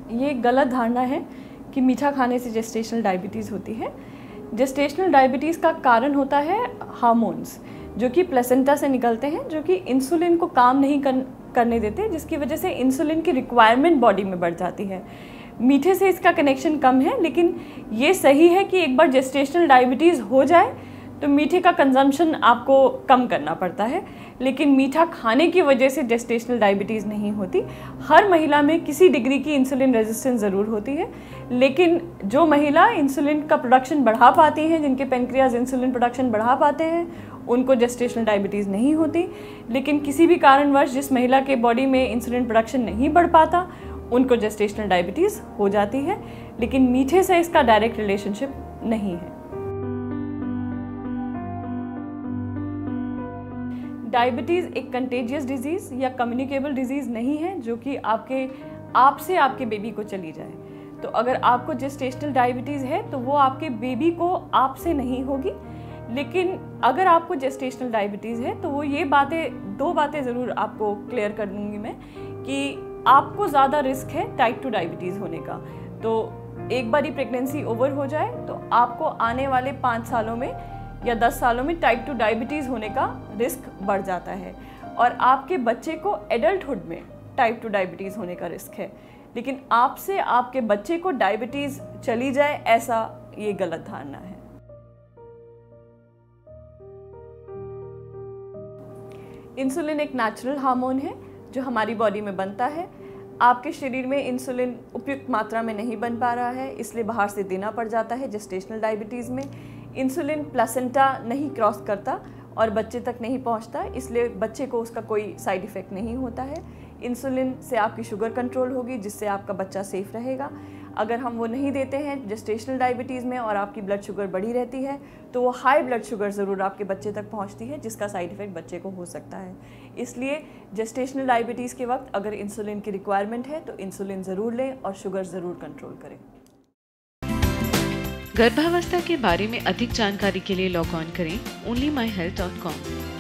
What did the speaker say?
ये गलत धारणा है कि मीठा खाने से जेस्टेशनल डायबिटीज़ होती है। जेस्टेशनल डायबिटीज़ का कारण होता है हार्मोन्स जो कि प्लेसेंटा से निकलते हैं, जो कि इंसुलिन को काम नहीं करने देते, जिसकी वजह से इंसुलिन की रिक्वायरमेंट बॉडी में बढ़ जाती है। मीठे से इसका कनेक्शन कम है, लेकिन ये सही है कि एक बार जेस्टेशनल डायबिटीज़ हो जाए तो मीठे का कंजम्पशन आपको कम करना पड़ता है, लेकिन मीठा खाने की वजह से जेस्टेशनल डायबिटीज़ नहीं होती। हर महिला में किसी डिग्री की इंसुलिन रेजिस्टेंस ज़रूर होती है, लेकिन जो महिला इंसुलिन का प्रोडक्शन बढ़ा पाती हैं, जिनके पेनक्रियाज इंसुलिन प्रोडक्शन बढ़ा पाते हैं, उनको जेस्टेशनल डायबिटीज़ नहीं होती। लेकिन किसी भी कारणवश जिस महिला के बॉडी में इंसुलिन प्रोडक्शन नहीं बढ़ पाता, उनको जेस्टेशनल डायबिटीज़ हो जाती है, लेकिन मीठे से इसका डायरेक्ट रिलेशनशिप नहीं है। डायबिटीज़ एक कंटेजियस डिजीज़ या कम्युनिकेबल डिजीज़ नहीं है जो कि आप से आपके बेबी को चली जाए। तो अगर आपको जेस्टेशनल डायबिटीज़ है तो वो आपके बेबी को आपसे नहीं होगी, लेकिन अगर आपको जेस्टेशनल डायबिटीज़ है तो वो ये दो बातें ज़रूर आपको क्लियर कर दूँगी मैं, कि आपको ज़्यादा रिस्क है टाइप 2 डायबिटीज़ होने का। तो एक बारी प्रेगनेंसी ओवर हो जाए तो आपको आने वाले 5 सालों में या 10 सालों में टाइप 2 डायबिटीज़ होने का रिस्क बढ़ जाता है, और आपके बच्चे को एडल्टहुड में टाइप 2 डायबिटीज़ होने का रिस्क है। लेकिन आपसे आपके बच्चे को डायबिटीज़ चली जाए, ऐसा ये गलत धारणा है। इंसुलिन एक नेचुरल हार्मोन है जो हमारी बॉडी में बनता है। आपके शरीर में इंसुलिन उपयुक्त मात्रा में नहीं बन पा रहा है, इसलिए बाहर से देना पड़ जाता है। जेस्टेशनल डायबिटीज़ में इंसुलिन प्लेसेंटा नहीं क्रॉस करता और बच्चे तक नहीं पहुंचता, इसलिए बच्चे को उसका कोई साइड इफ़ेक्ट नहीं होता है। इंसुलिन से आपकी शुगर कंट्रोल होगी, जिससे आपका बच्चा सेफ रहेगा। अगर हम वो नहीं देते हैं जेस्टेशनल डायबिटीज़ में और आपकी ब्लड शुगर बढ़ी रहती है, तो वो हाई ब्लड शुगर ज़रूर आपके बच्चे तक पहुंचती है, जिसका साइड इफ़ेक्ट बच्चे को हो सकता है। इसलिए जेस्टेशनल डायबिटीज़ के वक्त अगर इंसुलिन की रिक्वायरमेंट है तो इंसुलिन ज़रूर लें और शुगर ज़रूर कंट्रोल करें। गर्भावस्था के बारे में अधिक जानकारी के लिए लॉग ऑन करें onlymyhealth.com।